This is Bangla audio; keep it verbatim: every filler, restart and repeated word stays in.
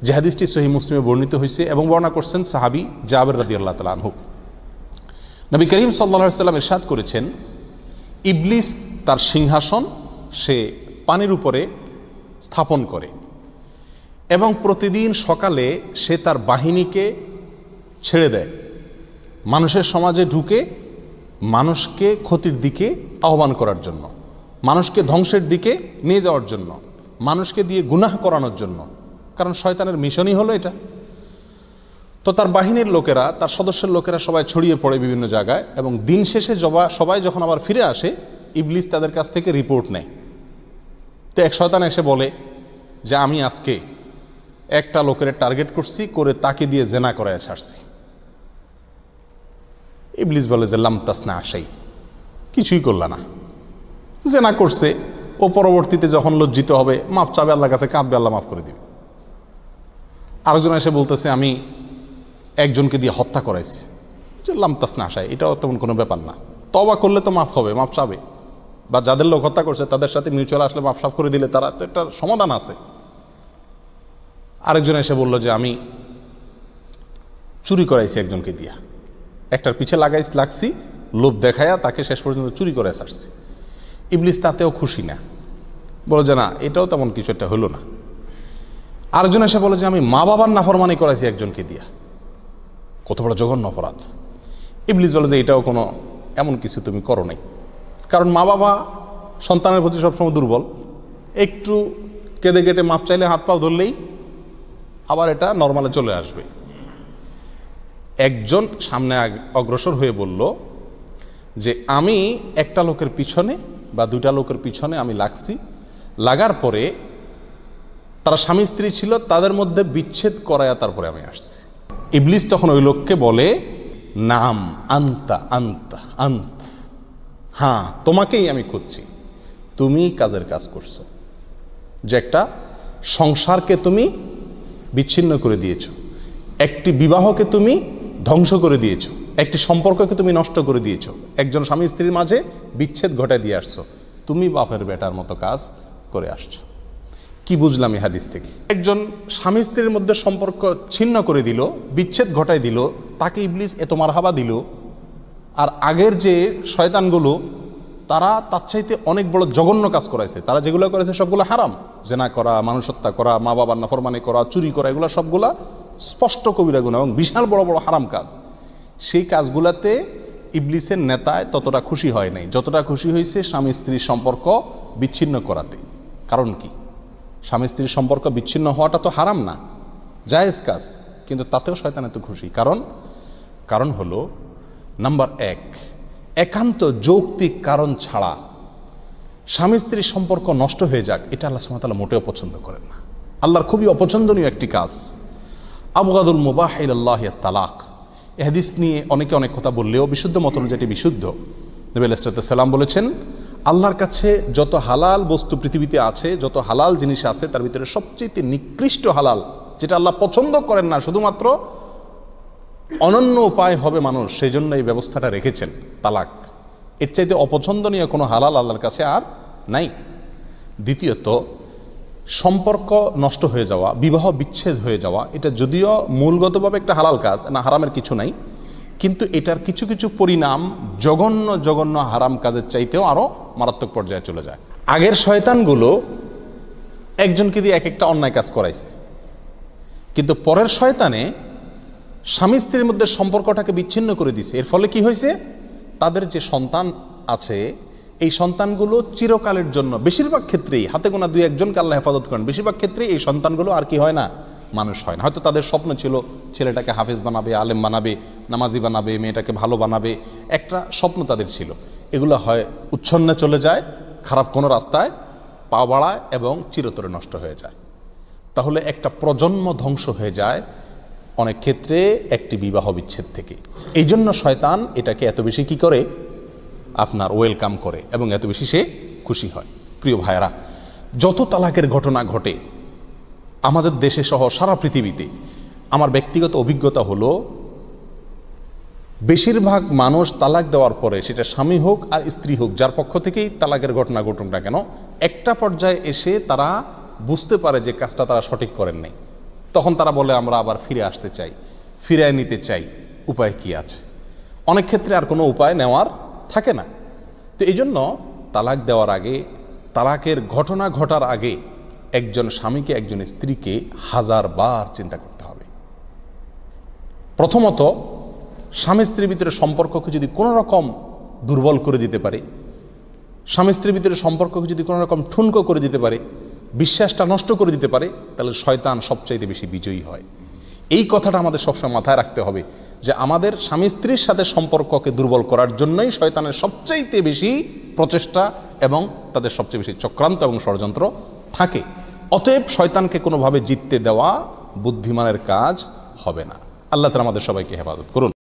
যে হাদিসটি সহিহ মুসলিমে বর্ণিত হয়েছে এবং বর্ণনা করছেন সাহাবী জাবের রাদিয়াল্লাহু তাআলা আনহু। নবী করিম সাল্লাল্লাহু আলাইহি ওয়াসাল্লাম ইরশাদ করেছেন, ইবলিস তার সিংহাসন সে পানির উপরে স্থাপন করে এবং প্রতিদিন সকালে সে তার বাহিনীকে ছেড়ে দেয়, মানুষের সমাজে ঢুকে মানুষকে ক্ষতির দিকে আহ্বান করার জন্য, মানুষকে ধ্বংসের দিকে নিয়ে যাওয়ার জন্য, মানুষকে দিয়ে গুনাহ করানোর জন্য। কারণ শয়তানের মিশনই হলো এটা। তো তার বাহিনীর লোকেরা, তার সদস্যের লোকেরা সবাই ছড়িয়ে পড়ে বিভিন্ন জায়গায় এবং দিন শেষে সবাই যখন আবার ফিরে আসে, ইবলিস তাদের কাছ থেকে রিপোর্ট নেয়। তো এক শয়তান এসে বলে যে আমি আজকে একটা লোকের টার্গেট করছি, করে তাকে দিয়ে জেনা করায় ছাড়ছি। ইবলিস বলে যে লাম তাসনা আশাই, কিছুই করলা না, জেনা করছে। ও পরবর্তীতে যখন লজ্জিত হবে মাপ চাবে আল্লাহর কাছে, কাঁদবে, আল্লাহ মাফ করে দিবে। আরেকজন এসে বলতেছে আমি একজনকে দিয়ে হত্যা করাইছি, যে লাম তাসনা আশাই, এটাও তেমন কোনো ব্যাপার না, তওবা করলে তো মাফ হবে, মাপ চাবে, বা যাদের লোক হত্যা করছে তাদের সাথে মিউচুয়াল আসলে মাপ সাফ করে দিলে তারা তো একটা সমাধান আছে। আরেকজন এসে বলল যে আমি চুরি করাইছি একজনকে দিয়া, একটার পিছে লাগাই লাগছি, লোভ দেখায়া তাকে শেষ পর্যন্ত চুরি করে ছাড়ছি। ইবলিস তাতেও খুশি না, বলে যে না, এটাও তেমন কিছু একটা হলো না। আরেকজন এসে বলে যে আমি মা বাবার নাফরমানি করাইছি একজনকে দিয়া, কত বড় জঘন্য অপরাধ। ইবলিস বলে যে এটাও কোনো এমন কিছু তুমি করো নাই, কারণ মা বাবা সন্তানের প্রতি সবসময় দুর্বল, একটু কেঁদে কেটে মাপ চাইলে হাত পাও ধরলেই আবার এটা নর্মালে চলে আসবে। একজন সামনে অগ্রসর হয়ে বলল যে আমি একটা লোকের পিছনে বা দুইটা লোকের পিছনে আমি লাগছি, লাগার পরে তারা স্বামী স্ত্রী ছিল, তাদের মধ্যে বিচ্ছেদ করায়া তারপরে আমি আসছি। ইবলিস তখন ওই লোককে বলে নাম আন্তা আন্তা আন্ত, হ্যাঁ তোমাকেই আমি খুঁজছি, তুমি কাজের কাজ করছো, যে একটা সংসারকে তুমি বিচ্ছিন্ন করে দিয়েছো, একটি বিবাহকে তুমি ধ্বংস করে দিয়েছো, একটি সম্পর্ককে তুমি নষ্ট করে দিয়েছো, একজন স্বামী স্ত্রীর মাঝে বিচ্ছেদ ঘটায় দিয়ে আসছো, তুমি বাপের বেটার মতো কাজ করে আসছো। কি বুঝলাম এই হাদিস থেকে? একজন স্বামী স্ত্রীর মধ্যে সম্পর্ক ছিন্ন করে দিল, বিচ্ছেদ ঘটায় দিল, তাকে ইবলিস এত মারহাবা দিল। আর আগের যে শয়তানগুলো তারা তার চাইতে অনেক বড় জঘন্য কাজ করাইছে, তারা যেগুলো করেছে সবগুলো হারাম, জেনা করা, মানুষ হত্যা করা, মা বাবার নাফরমানি করা, চুরি করা, এগুলো সবগুলা স্পষ্ট কবিরা গুনাহ এবং বিশাল বড় বড় হারাম কাজ। সেই কাজগুলাতে ইবলিসের নেতায় ততটা খুশি হয় নাই যতটা খুশি হয়েছে স্বামী স্ত্রীর সম্পর্ক বিচ্ছিন্ন করাতে। কারণ কি? স্বামী স্ত্রীর সম্পর্ক বিচ্ছিন্ন হওয়াটা তো হারাম না, জায়েজ কাজ, কিন্তু তাতেও শয়তান এত খুশি। কারণ কারণ হলো নাম্বার এক, একান্ত যৌক্তিক কারণ ছাড়া স্বামী স্ত্রীর সম্পর্ক নষ্ট হয়ে যাক, এটা আল্লাহ সুবহানাহু ওয়া তাআলা মোটেও পছন্দ করেন না। আল্লাহর খুবই অপছন্দনীয় একটি কাজ। আবগাদুল মুবাহ ইলাল্লাহি আত-তালাক। এই হাদিস নিয়ে অনেকে অনেক কথা বললেও বিশুদ্ধ মত যেটি বিশুদ্ধ, নবী আলাইহিস সালাম বলেছেন আল্লাহর কাছে যত হালাল বস্তু পৃথিবীতে আছে, যত হালাল জিনিস আছে, তার ভিতরে সবচেয়ে নিকৃষ্ট হালাল, যেটা আল্লাহ পছন্দ করেন না, শুধুমাত্র অনন্য উপায় হবে মানুষ, সেই জন্য এই ব্যবস্থাটা রেখেছেন, তালাক। এর চাইতে অপছন্দনীয় কোনো হালাল আল্লাহর কাছে আর নাই। দ্বিতীয়ত, সম্পর্ক নষ্ট হয়ে যাওয়া, বিবাহ বিচ্ছেদ হয়ে যাওয়া, এটা যদিও মূলগতভাবে একটা হালাল কাজ না, হারামের কিছু নাই, কিন্তু এটার কিছু কিছু পরিণাম জঘন্য জঘন্য হারাম কাজের চাইতেও আরো মারাত্মক পর্যায়ে চলে যায়। আগের শয়তানগুলো একজনকে দিয়ে এক একটা অন্যায় কাজ করাইছে, কিন্তু পরের শয়তানে স্বামী স্ত্রীর মধ্যে সম্পর্কটাকে বিচ্ছিন্ন করে দিছে। এর ফলে কি হয়েছে? তাদের যে সন্তান আছে, এই সন্তানগুলো চিরকালের জন্য, বেশিরভাগ ক্ষেত্রেই, হাতে গোনা দুই একজনকে আল্লাহ হেফাজত করেন, বেশিরভাগ ক্ষেত্রেই এই সন্তানগুলো আর কি হয় না, মানুষ হয় না। হয়তো তাদের স্বপ্ন ছিল ছেলেটাকে হাফেজ বানাবে, আলেম বানাবে, নামাজি বানাবে, মেয়েটাকে ভালো বানাবে, একটা স্বপ্ন তাদের ছিল। এগুলো হয় উচ্ছন্নে চলে যায়, খারাপ কোনো রাস্তায় পা বাড়ায় এবং চিরতরে নষ্ট হয়ে যায়। তাহলে একটা প্রজন্ম ধ্বংস হয়ে যায় অনেক ক্ষেত্রে একটি বিবাহ বিচ্ছেদ থেকে। এই জন্য শয়তান এটাকে এত বেশি কি করে, আপনার ওয়েলকাম করে এবং এত বেশি সে খুশি হয়। প্রিয় ভাইয়েরা, যত তালাকের ঘটনা ঘটে আমাদের দেশে সহ সারা পৃথিবীতে, আমার ব্যক্তিগত অভিজ্ঞতা হলো বেশিরভাগ মানুষ তালাক দেওয়ার পরে, সেটা স্বামী হোক আর স্ত্রী হোক, যার পক্ষ থেকেই তালাকের ঘটনা ঘটুক না কেন, একটা পর্যায়ে এসে তারা বুঝতে পারে যে কাজটা তারা সঠিক করেন নাই, তখন তারা বলে আমরা আবার ফিরে আসতে চাই, ফিরে নিতে চাই, উপায় কি আছে? অনেক ক্ষেত্রে আর কোনো উপায় নেওয়ার থাকে না। তো এই জন্য তালাক দেওয়ার আগে, তালাকের ঘটনা ঘটার আগে একজন স্বামীকে একজন স্ত্রীকে হাজার বার চিন্তা করতে হবে। প্রথমত, স্বামী স্ত্রীর ভিতরে সম্পর্ককে যদি কোনো রকম দুর্বল করে দিতে পারে, স্বামী স্ত্রীর ভিতরে সম্পর্ককে যদি কোনো রকম ঠুনকো করে দিতে পারে, বিশ্বাসটা নষ্ট করে দিতে পারে, তাহলে শয়তান সবচাইতে বেশি বিজয়ী হয়। এই কথাটা আমাদের সবসময় মাথায় রাখতে হবে যে আমাদের স্বামী স্ত্রীর সাথে সম্পর্ককে দুর্বল করার জন্যই শয়তানের সবচাইতে বেশি প্রচেষ্টা এবং তাদের সবচেয়ে বেশি চক্রান্ত এবং ষড়যন্ত্র থাকে। অতএব শয়তানকে কোনোভাবে জিততে দেওয়া বুদ্ধিমানের কাজ হবে না। আল্লাহ তাআলা আমাদের সবাইকে হেফাজত করুন।